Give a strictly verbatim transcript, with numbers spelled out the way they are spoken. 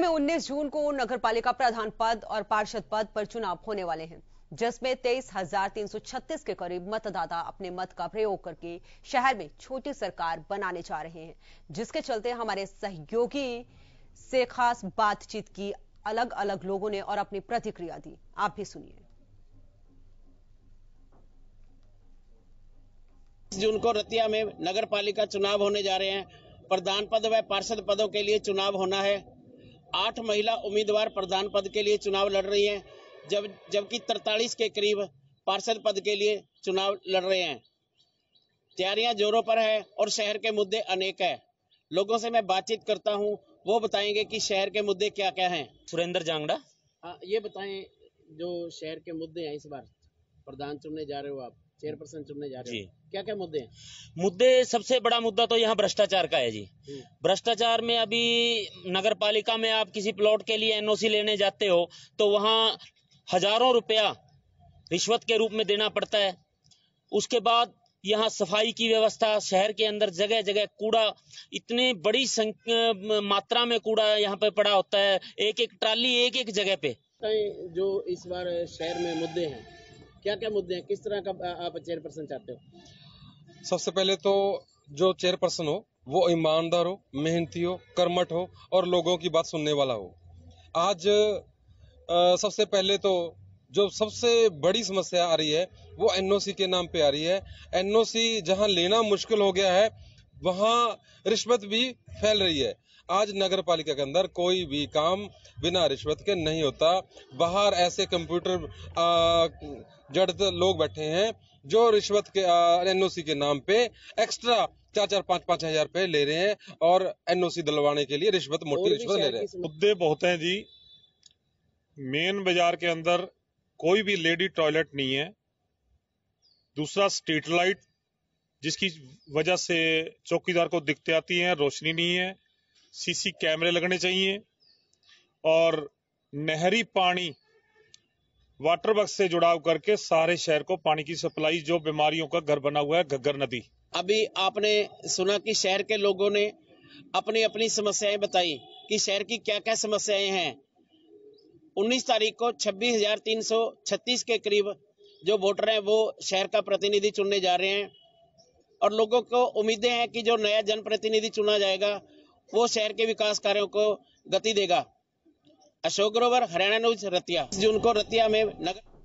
में उन्नीस जून को नगरपालिका प्रधान पद और पार्षद पद पर चुनाव होने वाले हैं, जिसमें तेईस हजार तीन सौ छत्तीस के करीब मतदाता अपने मत का प्रयोग करके शहर में छोटी सरकार बनाने जा रहे हैं, जिसके चलते हमारे सहयोगी से खास बातचीत की। अलग अलग लोगों ने और अपनी प्रतिक्रिया दी, आप भी सुनिए। जून को रतिया में नगर पालिका चुनाव होने जा रहे हैं। प्रधान पद व पार्षद पदों के लिए चुनाव होना है। आठ महिला उम्मीदवार प्रधान पद के लिए चुनाव लड़ रही हैं, जब जबकि तैंतालीस के करीब पार्षद पद के लिए चुनाव लड़ रहे हैं। तैयारियां जोरों पर है और शहर के मुद्दे अनेक है। लोगों से मैं बातचीत करता हूं, वो बताएंगे कि शहर के मुद्दे क्या क्या हैं। सुरेंद्र जांगड़ा। आ, ये बताएं, जो शहर के मुद्दे हैं, इस बार प्रधान चुनने जा रहे हो आप, चेयरपर्सन चुनने जा रहे हो, क्या क्या मुद्दे हैं? मुद्दे, सबसे बड़ा मुद्दा तो यहाँ भ्रष्टाचार का है जी। भ्रष्टाचार में अभी नगर पालिका में आप किसी प्लॉट के लिए एनओसी लेने जाते हो तो वहाँ हजारों रुपया रिश्वत के रूप में देना पड़ता है। उसके बाद यहाँ सफाई की व्यवस्था, शहर के अंदर जगह जगह कूड़ा, इतनी बड़ी मात्रा में कूड़ा यहाँ पे पड़ा होता है, एक एक ट्राली एक एक जगह पे। जो इस बार शहर में मुद्दे हैं, क्या क्या मुद्दे हैं, किस तरह का आप चेयरपर्सन चाहते हो? सबसे पहले तो जो चेयरपर्सन हो वो ईमानदार हो, मेहनती हो, कर्मठ हो और लोगों की बात सुनने वाला हो। आज आ, सबसे पहले तो जो सबसे बड़ी समस्या आ रही है वो एनओसी के नाम पे आ रही है। एनओसी जहां लेना मुश्किल हो गया है, वहां रिश्वत भी फैल रही है। आज नगर पालिका के अंदर कोई भी काम बिना रिश्वत के नहीं होता। बाहर ऐसे कंप्यूटर जड़ लोग बैठे हैं जो रिश्वत के एनओसी के नाम पे एक्स्ट्रा चार चार पांच पांच हजार रुपए ले रहे हैं और एनओसी दिलवाने के लिए रिश्वत, मोटी रिश्वत ले रहे हैं। मुद्दे बहुत हैं जी। मेन बाजार के अंदर कोई भी लेडी टॉयलेट नहीं है। दूसरा, स्ट्रीट लाइट जिसकी वजह से चौकीदार को दिक्कतें आती हैं, रोशनी नहीं है। सीसी कैमरे लगने चाहिए और नहरी पानी वाटर वर्क से जुड़ाव करके सारे शहर को पानी की सप्लाई, जो बीमारियों का घर बना हुआ है घग्गर नदी। अभी आपने सुना कि शहर के लोगों ने अपनी अपनी समस्याएं बताई कि शहर की क्या क्या समस्याएं हैं। उन्नीस तारीख को छब्बीस हजार तीन सौ छत्तीस के करीब जो वोटर हैं वो शहर का प्रतिनिधि चुनने जा रहे हैं और लोगों को उम्मीदें हैं कि जो नया जनप्रतिनिधि चुना जाएगा वो शहर के विकास कार्यों को गति देगा। अशोक ग्रोवर, हरियाणा न्यूज, रतिया। जून को रतिया में नगर